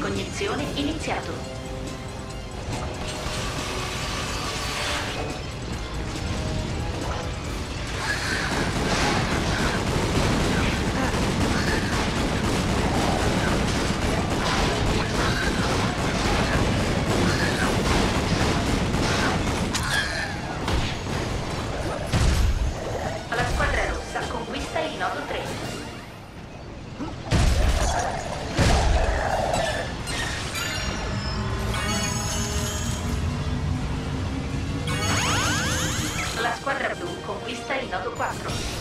ricognizione iniziato. La squadra rossa conquista il nodo 3. La squadra blu conquista il nodo 4.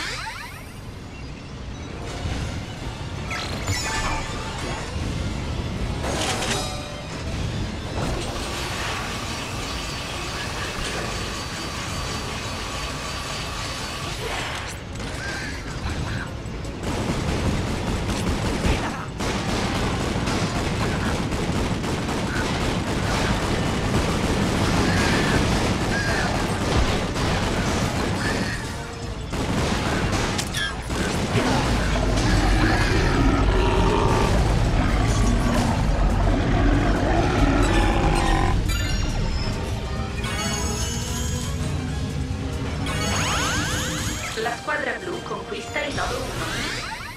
La squadra blu conquista il nodo 1.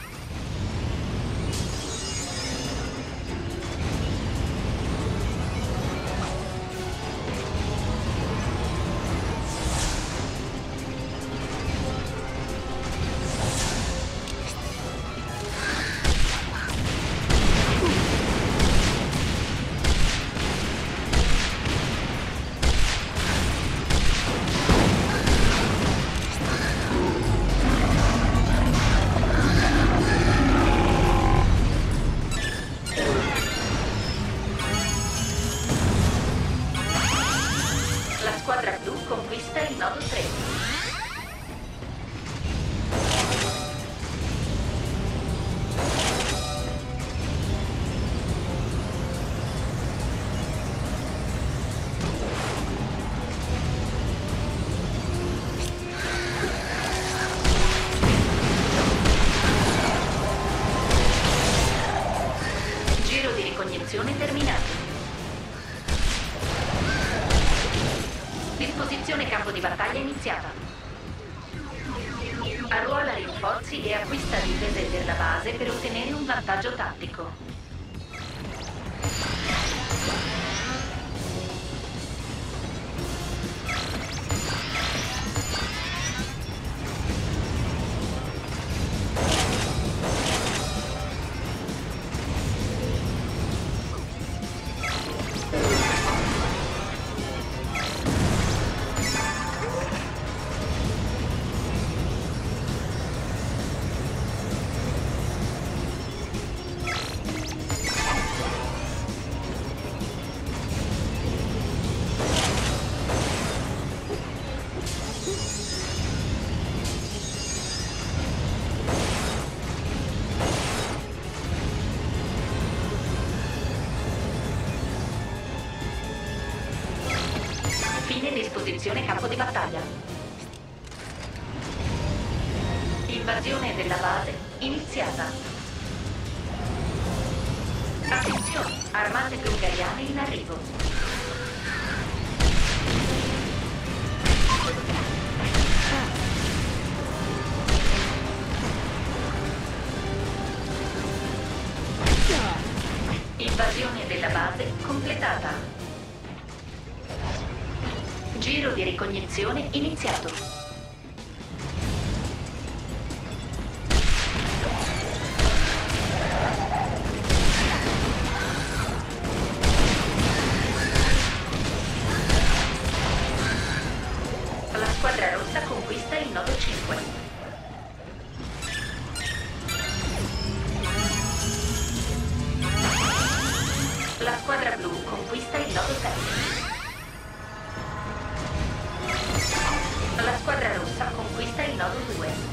La squadra blu conquista il nodo 3. Giro di ricognizione terminato. Disposizione campo di battaglia iniziata. Arruola rinforzi e acquista difese della base per ottenere un vantaggio tattico. Fine disposizione campo di battaglia. Invasione della base iniziata. Attenzione, armate bulgariane in arrivo. Invasione della base completata. Giro di ricognizione iniziato. La squadra rossa conquista il nodo 5. La squadra blu conquista il nodo 7. La squadra rossa conquista il nodo 2.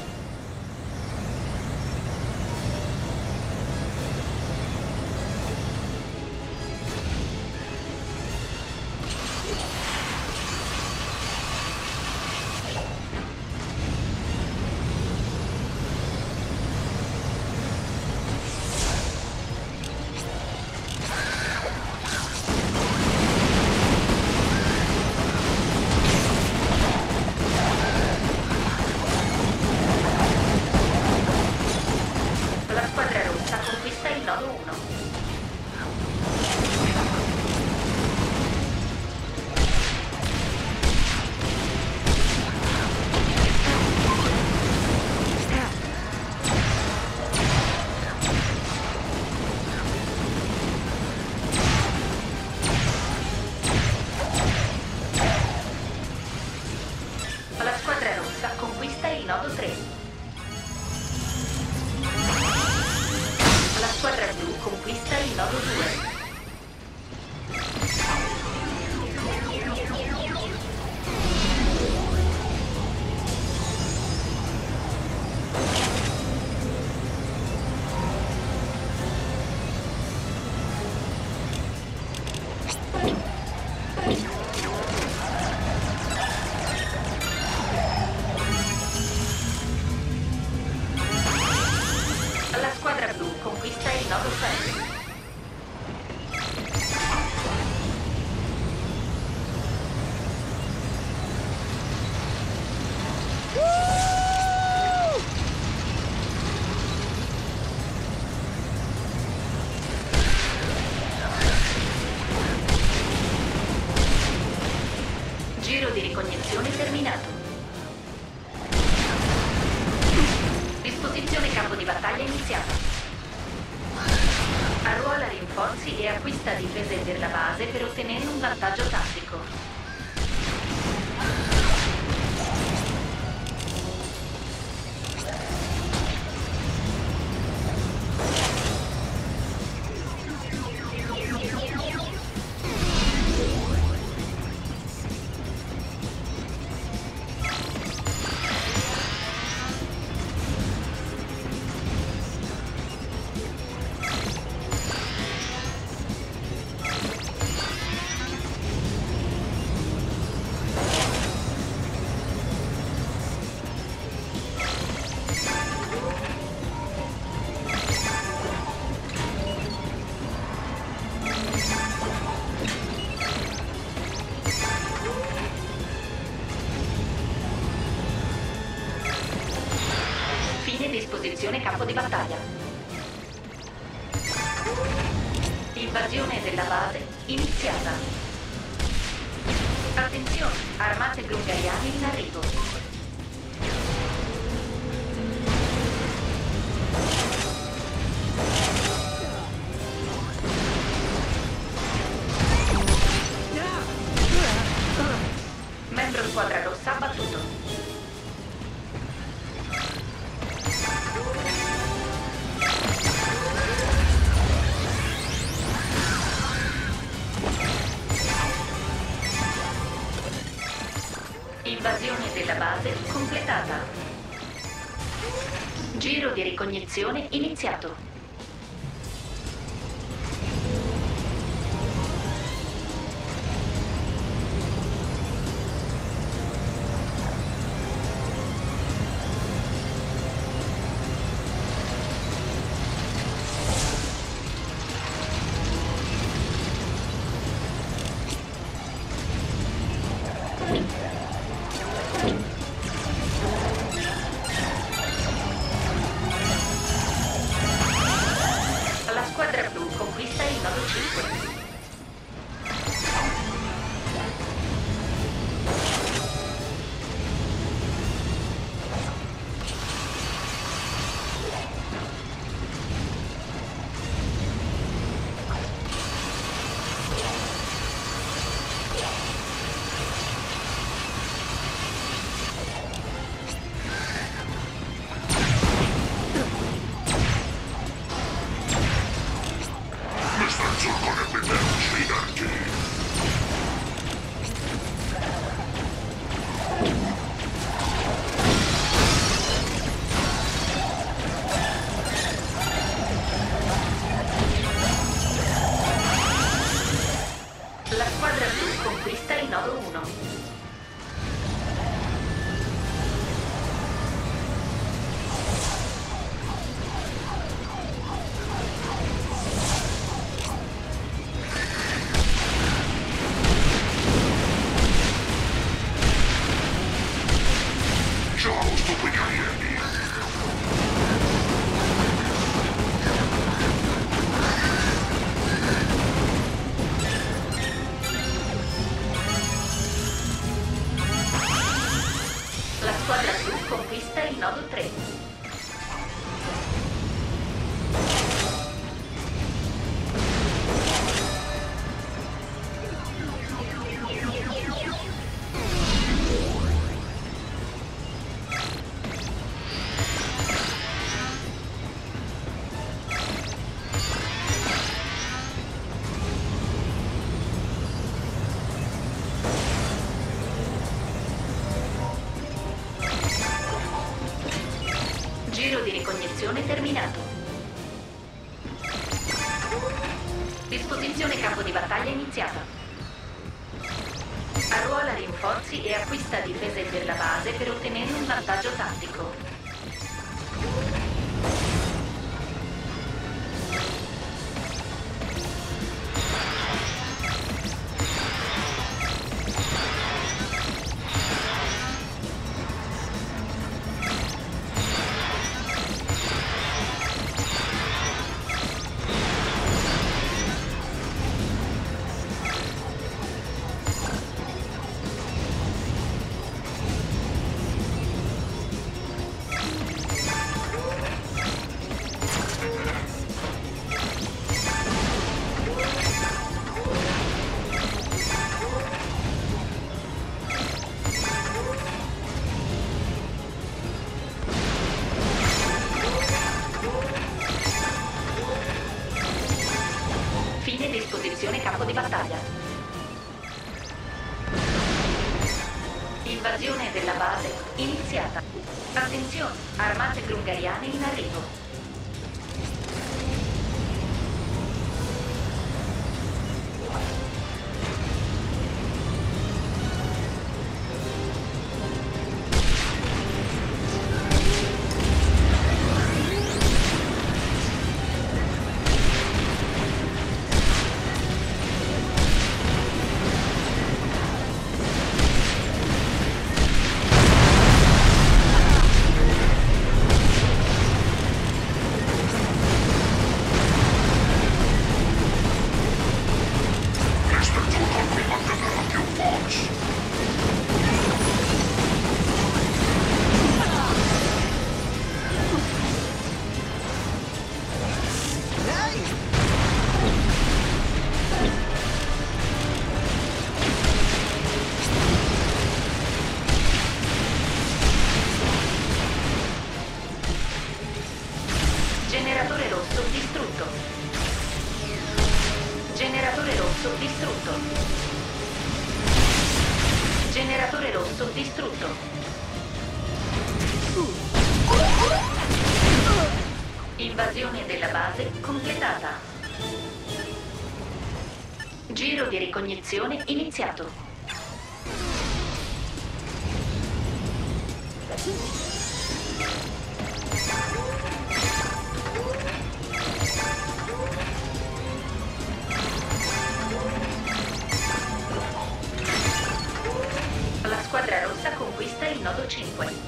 nodo 3. La squadra blu conquista il nodo 2. La squadra blu conquista il nodo 6. Giro di ricognizione terminato. Disposizione campo di battaglia iniziata. Arruola rinforzi e acquista difese della base per ottenere un vantaggio tattico. Disposizione campo di battaglia. Invasione della base iniziata. Attenzione, armate brungariane in arrivo. Membro squadra rossa abbattuto. Invasione della base completata. Giro di ricognizione iniziato. La squadra blu conquista il nodo 5. La squadra blu conquista il nodo 1. Ciao, stupicaioli! La squadra blu conquista il nodo 3. Giro di ricognizione terminato. Disposizione campo di battaglia iniziata. Arruola rinforzi e acquista difese della base per ottenere un vantaggio tattico. Disposizione campo di battaglia. Invasione della base iniziata. Attenzione, armate grungariane in arrivo. Generatore rosso distrutto. Generatore rosso distrutto. Generatore rosso distrutto. Invasione della base completata. Giro di ricognizione iniziato. La squadra rossa conquista il nodo 5.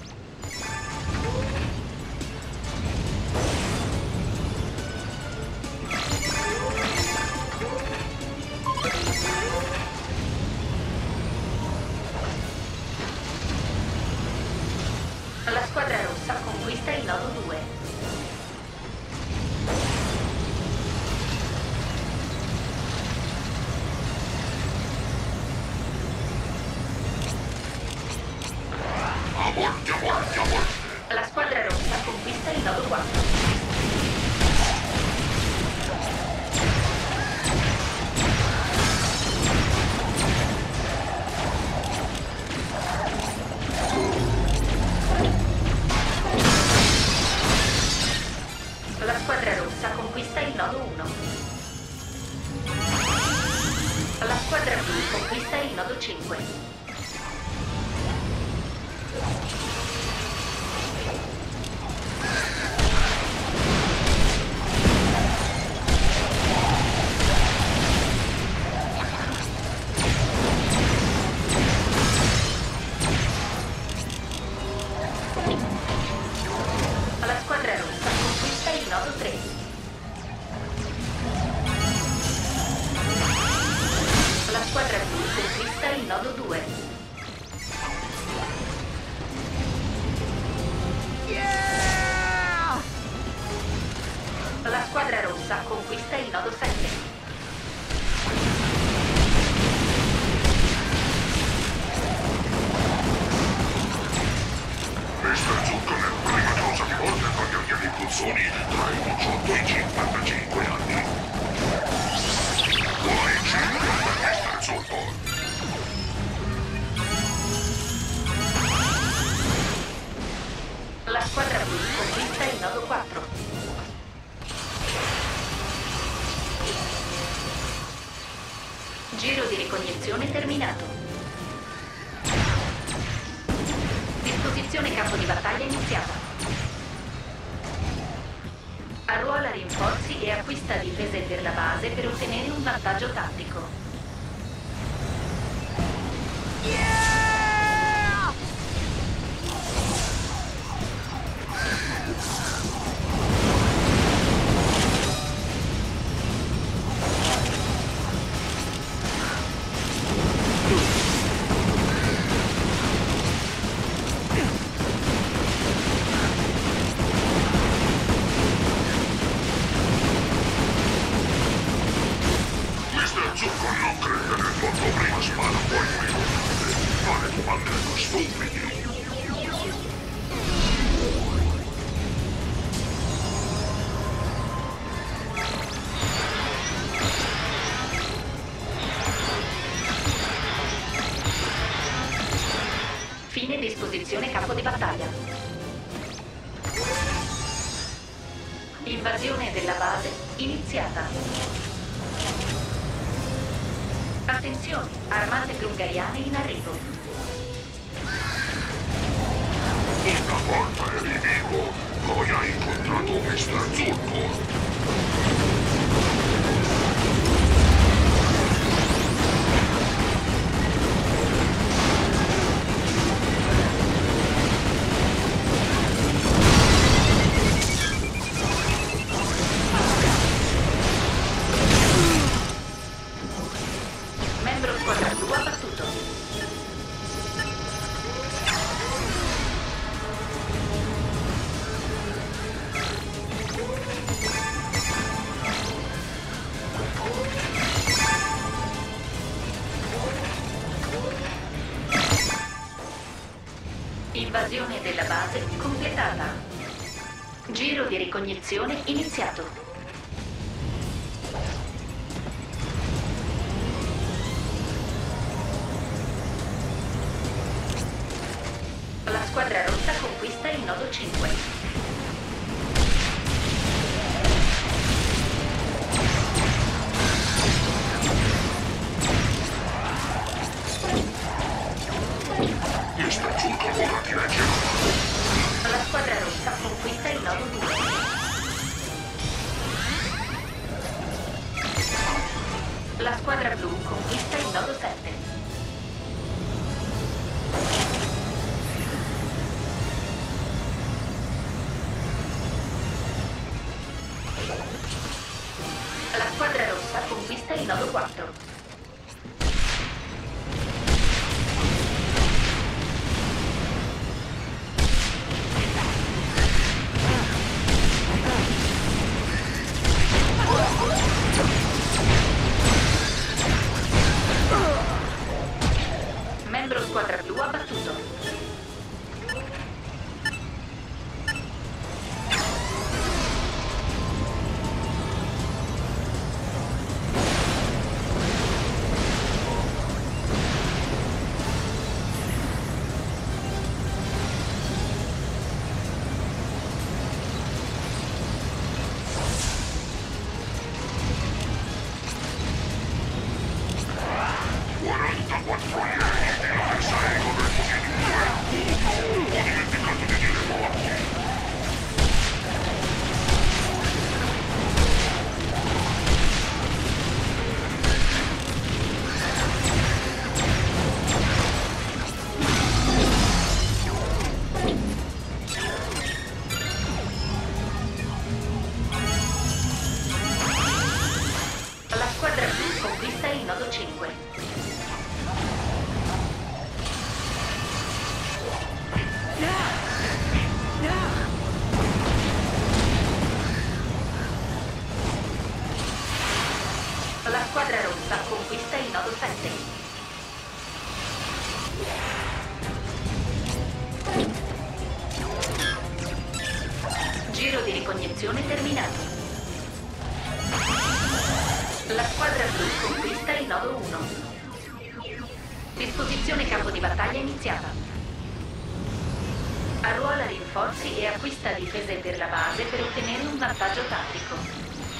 La squadra rossa conquista il nodo 2. La squadra rossa conquista il nodo 4. La squadra rossa conquista il nodo 1. La squadra blu conquista il nodo 5. La squadra rossa conquista il nodo 3. La squadra blu conquista il nodo 2. La squadra rossa conquista il nodo 7. Questa zucca è la prima cosa che volta con gli occhiali puzzoni tra i 18 e i 55 anni. Buoni 5 per Mr. Zucco. La La squadra blu conquista il nodo 4. Giro di ricognizione terminato. Disposizione campo di battaglia iniziata. Arruola rinforzi e acquista difese per la base per ottenere un vantaggio tattico. Mister Zucco non crede nel fatto prima spara poi prima. Non è manca stupidi. Fine disposizione campo di battaglia. Invasione della base iniziata. Attenzione, armate brungariane in arrivo. Una volta eri vivo, poi hai incontrato Mister Zucco. Membro squadra blu abbattuto. Invasione della base completata. Giro di ricognizione iniziato. La squadra rossa conquista il nodo 5. Mister Zucco ora ti leggerò. La squadra rossa conquista il nodo 2. La squadra blu conquista il nodo 7. La squadra rossa conquista il nodo 4. Membro squadra blu abbattuto. La squadra blu conquista il nodo 5. La squadra rossa conquista il nodo 7. Giro di ricognizione terminato. La squadra blu conquista il nodo 1. Disposizione campo di battaglia iniziata. Arruola rinforzi rinforzi e acquista difese per la base per ottenere un vantaggio tattico.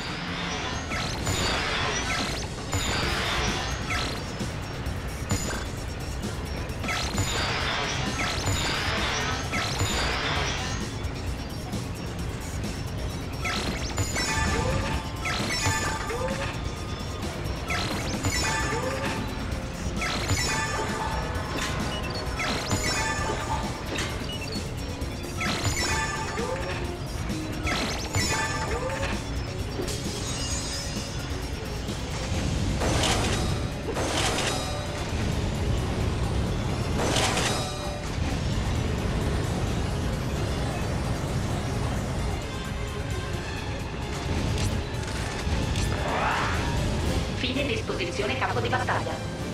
Fine disposizione campo di battaglia.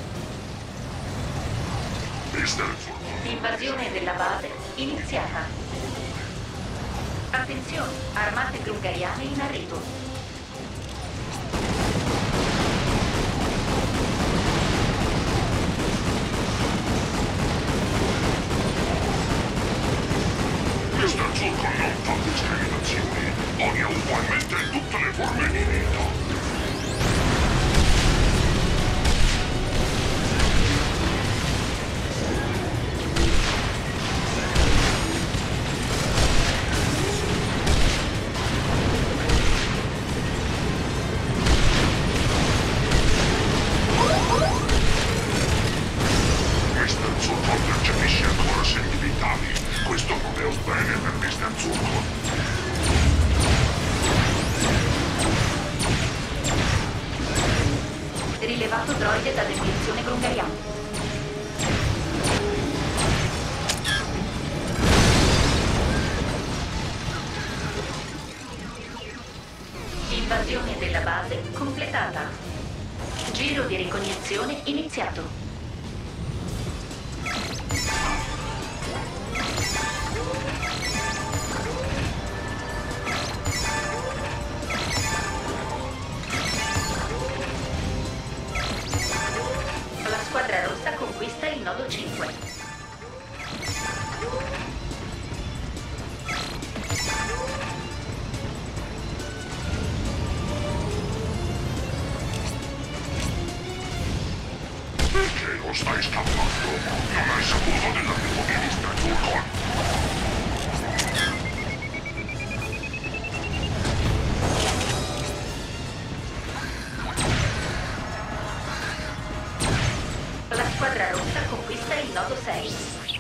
Mister Zurkon. Invasione della base iniziata. Attenzione, armate grungariane in arrivo. Mister Zurkon non fa discriminazioni. Odia ugualmente tutte le forme di vita. Mister Zurkon percepisce ancora segni vitali. Questo non è un bene per Mister Zurkon. Rilevato droide da demolizione grungariana. Invasione della base completata. Giro di ricognizione iniziato. La squadra rossa conquista il nodo 5. Perché lo stai scappando? Non hai saputo dell'arrivo di Mister Zurkon? La squadra rossa conquista il nodo 6.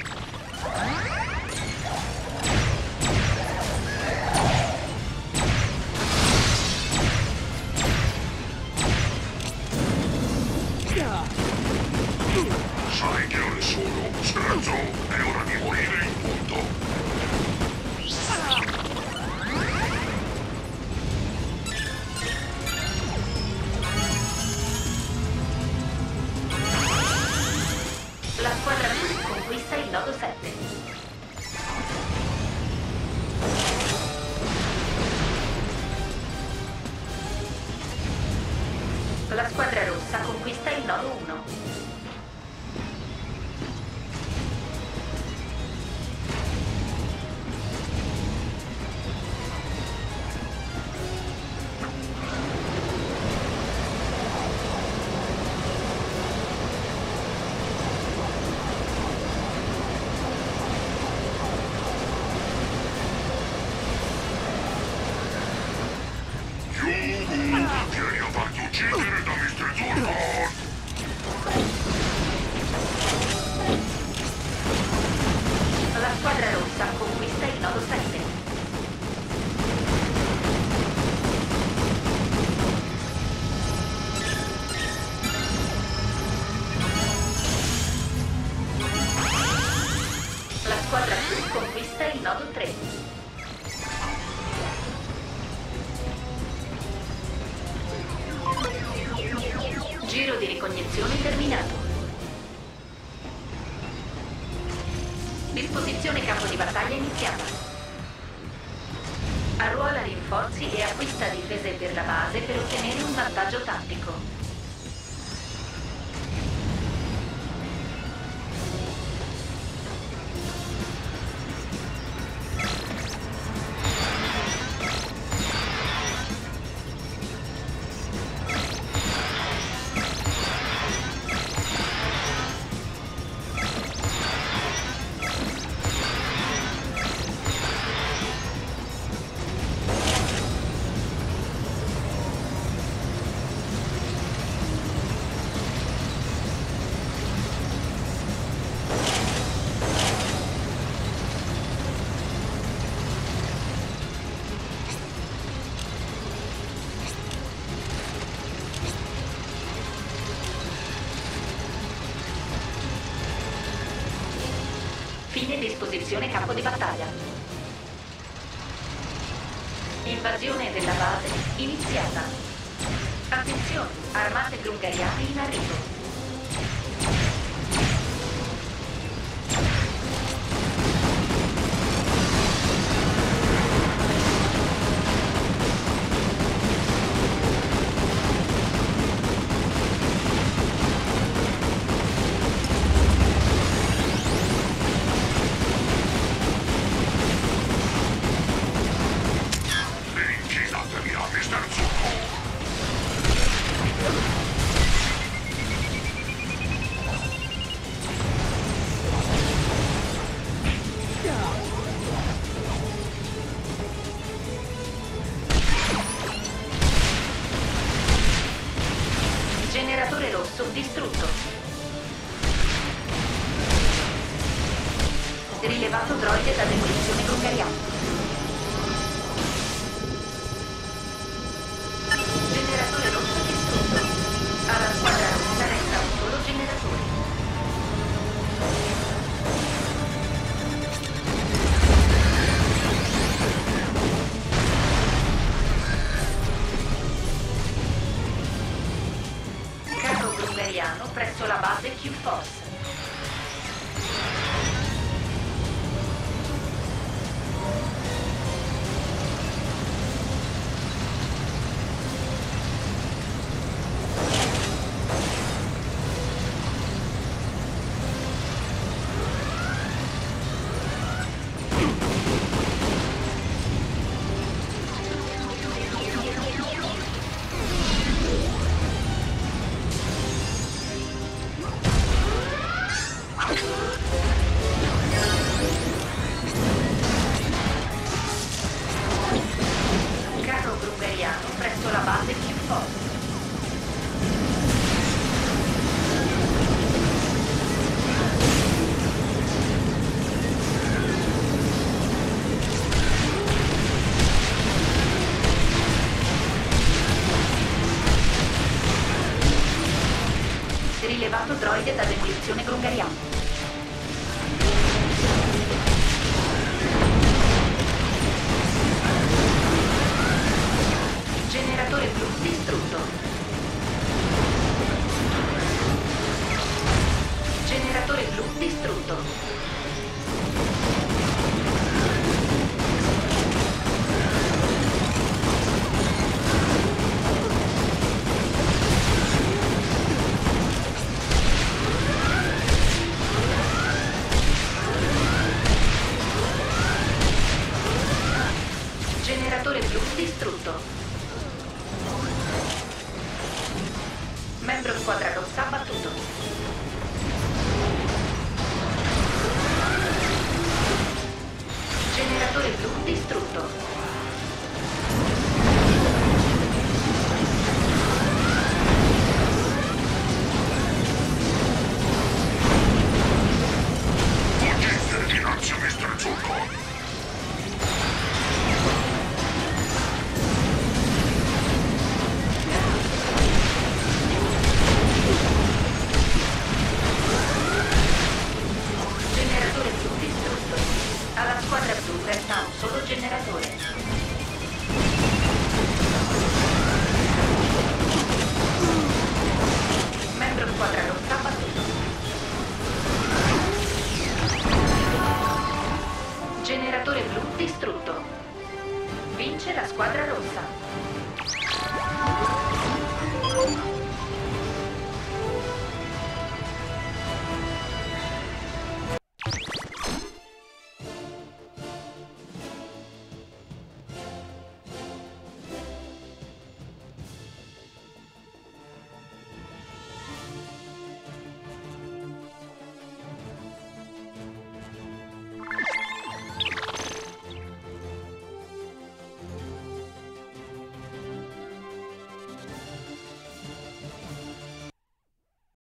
Sai che ore sono? Scherzo, è ora di morire in punto. La squadra blu conquista il nodo 7. La squadra rossa conquista il nodo 1. Vieni a farti uccidere da Mister Zurkon! La squadra rossa conquista il nodo 7. La squadra blu conquista il nodo 3. Giro di ricognizione terminato. Disposizione campo di battaglia iniziata. Arruola rinforzi e acquista difese per la base per ottenere un vantaggio tattico. posizione campo di battaglia. Invasione della base iniziata. Attenzione, armate grungariane in arrivo. Inchinatemi a Mr. Zucco! Generatore rosso distrutto. Rilevato droide da demolizione grungariana. Generatore rosso distrutto. Alla squadra rossa resta un solo generatore. Carro grungariano presso la base Q-Force. Carro grungariano presso la base Q-Force. Rilevato droide da demolizione grungariana. Generatore blu distrutto. Generatore blu distrutto. Generatore blu distrutto. Membro squadra rossa abbattuto. Generatore blu distrutto. Agente dinanzi a Mr. Zucco! Generatore blu distrutto. Alla squadra blu resta un solo generatore. Membro squadra rossa abbattuto. Generatore blu distrutto. Vince la squadra rossa.